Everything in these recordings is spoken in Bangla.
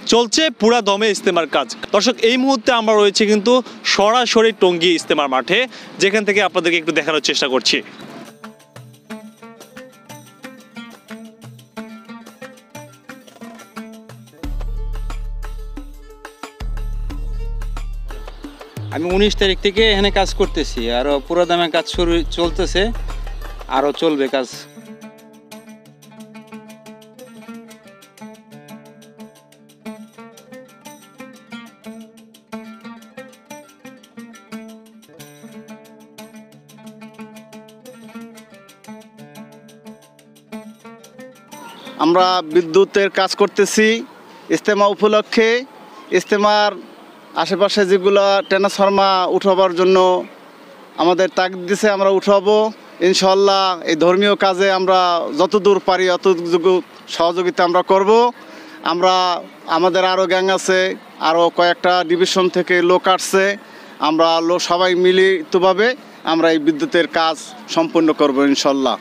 চলছে পুরা দমে ইজতেমার কাজ। দর্শক, এই মুহূর্তে আমরা রয়েছে কিন্তু সরাসরি টঙ্গী ইজতেমার মাঠে, যেখান থেকে আপনাদেরকে একটু দেখানোর চেষ্টা করছি। আমি 19 তারিখ থেকে এখানে কাজ করতেছি, আরও পুরো দামে কাজ শুরু চলতেছে, আরও চলবে কাজ। আমরা বিদ্যুতের কাজ করতেছি ইজতেমা উপলক্ষে। ইজতেমার আশেপাশে যেগুলো ট্রান্সফরমার উঠাবার জন্য আমাদের তাগিদ দিছে, আমরা উঠাবো ইনশাল্লাহ। এই ধর্মীয় কাজে আমরা যতদূর পারি অতটুকু সহযোগিতা আমরা করব। আমাদের আরও গ্যাং আছে, আরও কয়েকটা ডিভিশন থেকে লোক আসছে, আমরা সবাই মিলিতভাবে আমরা এই বিদ্যুতের কাজ সম্পন্ন করব ইনশাল্লাহ।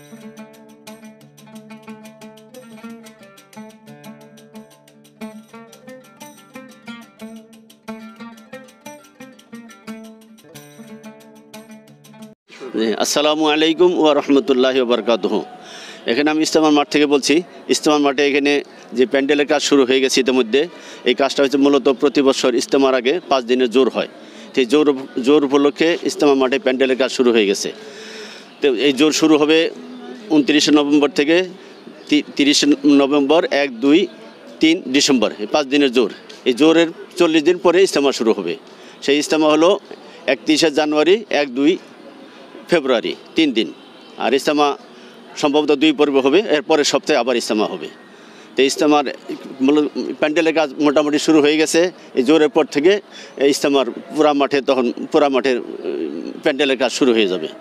আসসালামু আলাইকুম ওয়া রাহমাতুল্লাহি ওয়া বারাকাতুহু। এখানে আমি ইজতেমার মাঠ থেকে বলছি। ইজতেমার মাঠে এখানে যে প্যান্ডেলের কাজ শুরু হয়ে গেছে ইতিমধ্যে। এই কাজটা হচ্ছে মূলত প্রতি বছর ইজতেমার আগে 5 দিনের জোর হয়। সেই জোর উপলক্ষে ইজতেমার মাঠে প্যান্ডেলের কাজ শুরু হয়ে গেছে। তো এই জোর শুরু হবে 29 নভেম্বর থেকে 30 নভেম্বর, 1, 2, 3 ডিসেম্বর, এই 5 দিনের জোর। এই জোরের 40 দিন পরে ইজতেমা শুরু হবে। সেই ইজতেমা হলো 31 জানুয়ারি, 1, 2 ফেব্রুয়ারি, 3 দিন। আর ইজতেমা সম্ভবত 2 পর্ব হবে, এরপরের সপ্তাহে আবার ইজতেমা হবে। তো ইজতেমার প্যান্ডেলের কাজ মোটামুটি শুরু হয়ে গেছে। এই জোরের পর থেকে ইজতেমার পুরা মাঠের প্যান্ডেলের কাজ শুরু হয়ে যাবে।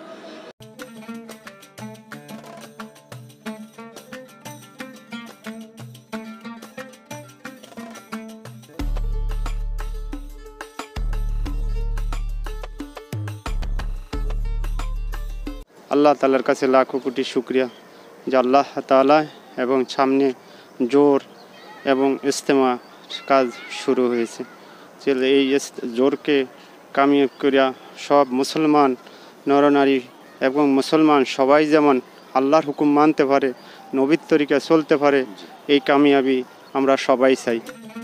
আল্লাহ তাআলার কাছে লাখো কোটি শুকরিয়া যে আল্লাহ তাআলা এবং সামনে জোর এবং ইজতেমা কাজ শুরু হয়েছে। এই জোরকে কামিয়াব করিয়া সব মুসলমান নরনারী এবং মুসলমান সবাই যেমন আল্লাহর হুকুম মানতে পারে, নবীর তরিকা চলতে পারে, এই কামিয়াবি আমরা সবাই চাই।